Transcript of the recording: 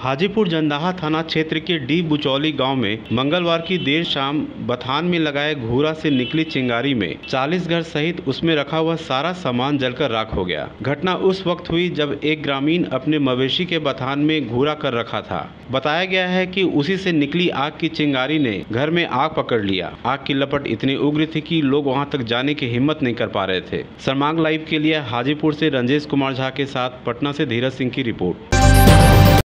हाजीपुर जंदाहा थाना क्षेत्र के डी बुचौली गांव में मंगलवार की देर शाम बथान में लगाए घूरा से निकली चिंगारी में 40 घर सहित उसमें रखा हुआ सारा सामान जलकर राख हो गया। घटना उस वक्त हुई जब एक ग्रामीण अपने मवेशी के बथान में घूरा कर रखा था। बताया गया है कि उसी से निकली आग की चिंगारी ने घर में आग पकड़ लिया। आग की लपट इतनी उग्र थी कि लोग वहां तक जाने की हिम्मत नहीं कर पा रहे थे। सरमांग लाइव के लिए हाजीपुर से रंजेश कुमार झा के साथ पटना से धीरज सिंह की रिपोर्ट।